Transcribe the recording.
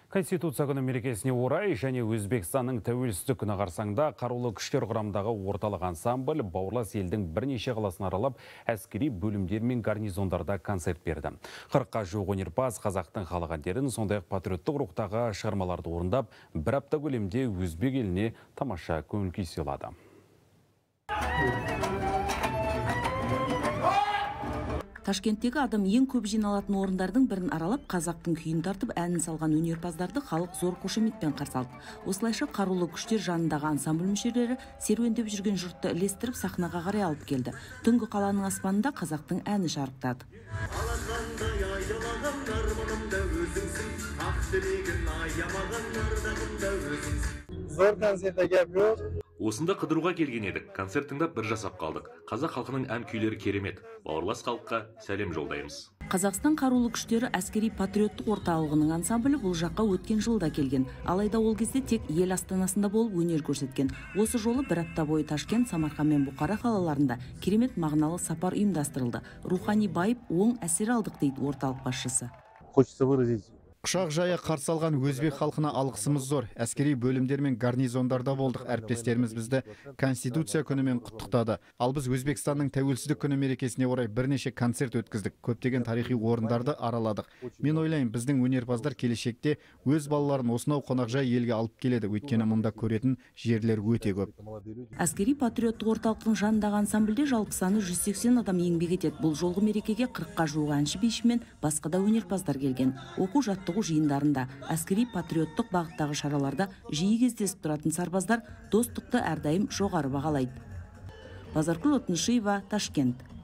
Конституция күні мерекесіне орай және Өзбекстанның тәуелсіздік күні қарсаңда қарулы күштер құрамындағы орталық ансамбль бауырлас елдің бірнеше қаласын аралап, әскери бөлімдер мен гарнизондарда концерт берді. 40-қа жуық өнерпаз қазақтың халық әндерін, сондай-ақ патриоттық рухтағы шығармаларды орындап, бір апта көлемде өзбек еліне тамаша көңіл күй сыйлады. Ташкенттегі адам ең көп жиналатын орындардың бірін аралап, қазақтың күйін тартып, әнін салған өнерпаздарды халық зор қошеметпен қарсы алды. Осылайша қарулы күштер жанындағы ансамбль мүшелері серуендеп жүрген жұртты ілестіріп, сахнаға қарай алып келді. Түнгі қаланың аспанында қазақтың әні шарықтады. Зор концертте гәп жоқ. Осында қыдыруға келген едік, концерт тыңдап бір жасап қалдық. Қазақ халқының ән күйлері керемет. Бауырлас халыққа сәлем жолдаймыз. Қазақстан қарулы күштері әскери патриоттық орталығының ансамблі бұл жаққа өткен жылда келген. Алайда ол кезде тек ел астанасында болып өнер көрсеткен. Осы жолы бір апта бойы Ташкент, Самарқан мен Бұқара қалаларында керемет мағыналы сапар ұйымдастырылды. Рухани байып, оң әсер алдық дейді орталық басшысы. Хочется выразить. Құшақ жая қарсы алған өзбек халқына алғысымыз зор. Әскери бөлімдер мен гарнизондарда болдық. Әріптестеріміз бізді Конституция күнімен құттықтады. Ал біз Өзбекстанның тәуелсіздік күні мерекесіне орай бірнеше концерт өткіздік. Көптеген тарихи орындарды араладық. Мен ойлаймын, біздің өнерпаздар келешекте өз балаларын осынау қонақжай елге алып келеді. Өйткені мұнда көретін жерлер өте көп. Әскери патриоттық орталықтың жанындағы ансамбльде жалпы саны 180 адам еңбек етеді. Бұл жолғы мерекеге 40-қа жуық әнші биші мен басқа да өнерпаздар келген. Оқу-жаттығу жиындарында, әскери патриоттық бағыттағы шараларда жиі кездесіп тұратын сарбаздар достықты әрдайым жоғары бағалайды. Базаркүл Отыншиева, Ташкент.